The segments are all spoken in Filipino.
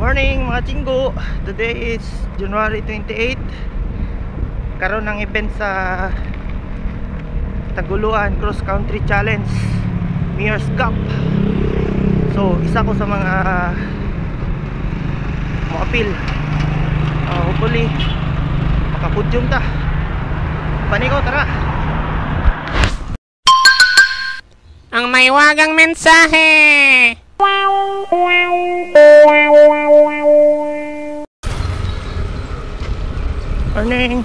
Morning mga chinggo. Today is January 28. Karon ng event sa Taguluan Cross Country Challenge Mayor's Cup. So isa ko sa mga appeal. Hopefully makapudyum ta. Paniko, tara. Ang may wagang mensahe. Morning.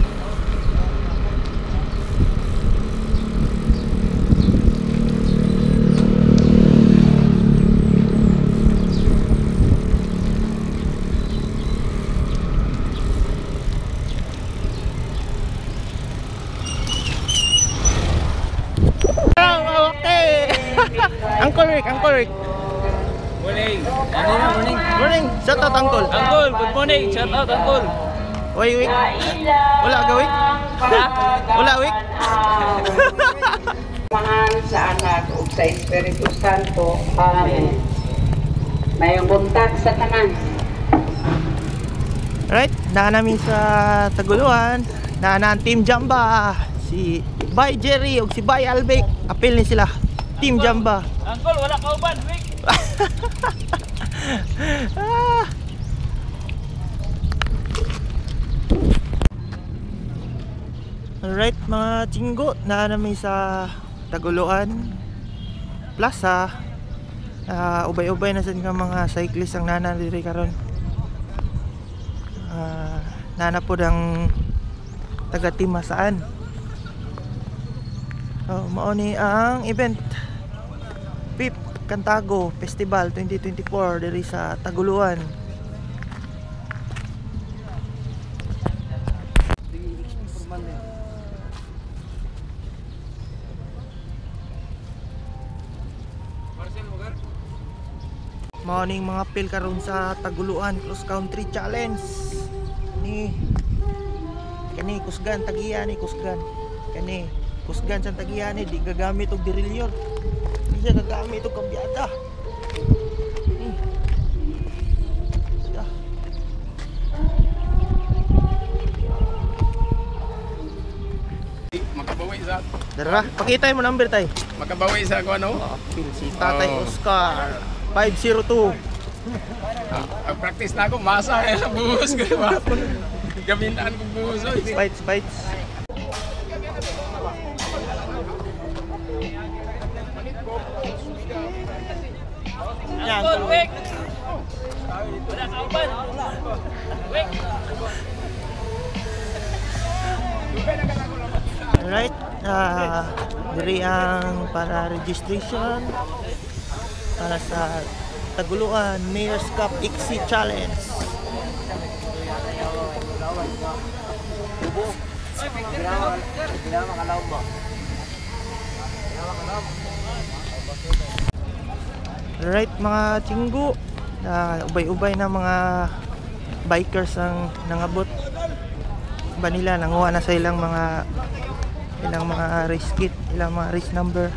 Uncle Rick. Morning. Morning. Morning. Shout out Uncle. Uncle, good morning. Shout out Uncle. Oy, Wick. Wala ka, Wick? Wala, Wick? Mahal sa anak ug sa Espiritu Santo. Amen. Mayong buntag sa tanan. Alright, daan namin sa Taguluan. Daan na ang Team Jamba. Si Bay Jerry ug si Bay Albec. Apil ni sila. Team Jamba. Uncle, wala ka uban, Wick. Alright mga chinggo, na namin sa Taguluan Plaza. Ubay-ubay na sa mga cyclist ang nana diri karon. Nana po ang taga Timasaan. Mao ni ang event PIP Cantago Festival 2024 diri sa Taguluan. Morning mga pil karon sa Taguluan Cross Country Challenge ni kani kusgan tagiya ni kusgan kani kusgan sa tagiya ni di gagamit og dirilyor, di siya gagamit og kambyada. Makabawi sa Dara, pakita mo number tay. Makabawi sa ko ano? Pil si Tatay Oscar 502. Ang practice na ako, masa buhos ko ba? Gaminaan ko buhos. Bites. Yan. Uncle, Wick. Wala ka uban. Wick. Alright, diri ang para registration para sa Taguluan Mayor's Cup XC Challenge. Alright mga chinggo, ubay-ubay na mga bikers ang nangabot. Ba nila nanguha na sa ilang mga race kit, ilang mga race number.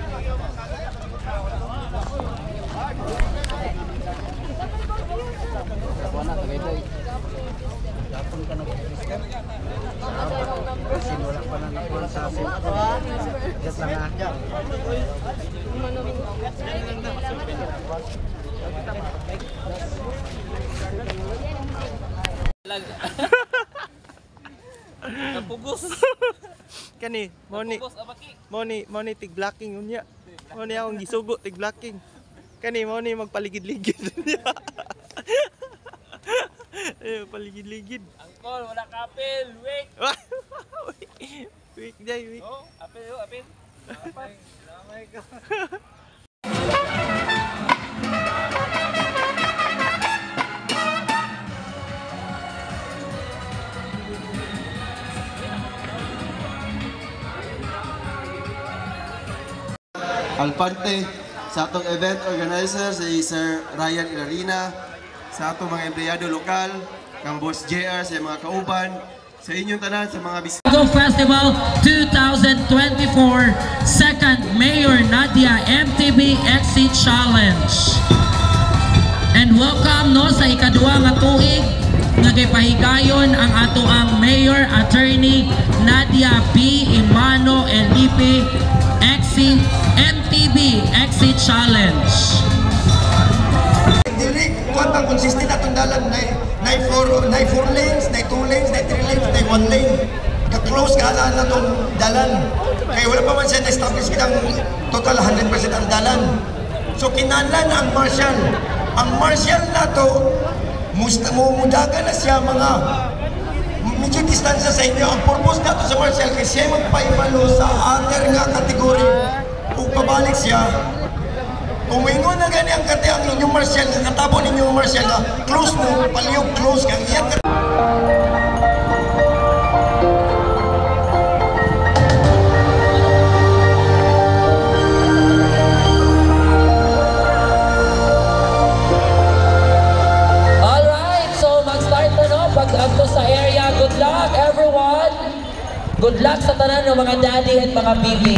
Napugos. Kani, Napugos abaki. Moni tig blocking unya. Moni akong gisugo tig blocking. Kani moni magpaligid-ligid unya. Paligid-ligid. Uncle, wala ka apel, Wick. Wick day, Wick. Oh, apel. Lamay ka. Alparte sa atong event organizer si Sir Ryan Ilarina, sa atong mga empleyado lokal, kang Boss JR, sa mga kauban, sa inyong tanan, sa mga bisita. Festival 2024 Second Mayor Nadia MTB XC Challenge. And welcome no sa ikaduha nga tuig nga gipahigayon ang ato ang Mayor Attorney Nadia B. Imano Elipe MTB Exit Challenge. Dili kuan ang consistent atong dalan na 4 lanes, na 2 lanes, na 3 lanes, na 1 lane. Ka-close ka na atong dalan. Kaya wala pa man siya na-establish kitang total 100% ang dalan. So kinahanglan ang marshal. Ang marshal nato mumudaga na siya mga medyo distansya sa inyo. Ang purpose nato sa marshal kay siya magpaibalo sa other nga kategory. Kung pabalik siya, kung maingon na gani ang kati ang inyong marshal, katabo ninyong marshal na close mo, paliyog close kang iyang Alright, so mag-start na no, pag-agto sa area. Good luck everyone! Good luck sa tanan ng mga daddy at mga bibi.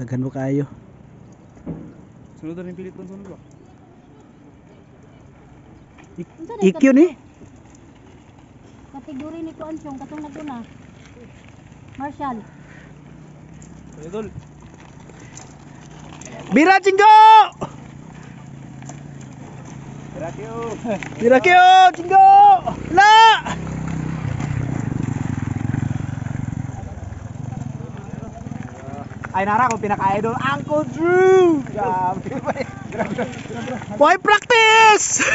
Daghan mo kayo. Sunod na rin pilit ng sunod ba? IQ ni? Kategori ni Kuan Chong katong naguna. Marshall. Idol. Bira Cinggo! Bira kyo! Cinggo! La! Ay nara ko pinaka-idol Uncle Drew. Boy practice.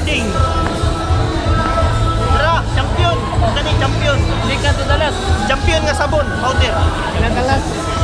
boarding. Tara, champion. Kani champion. Di ka to dalas. Champion nga sabon, powder. Ilang dalas?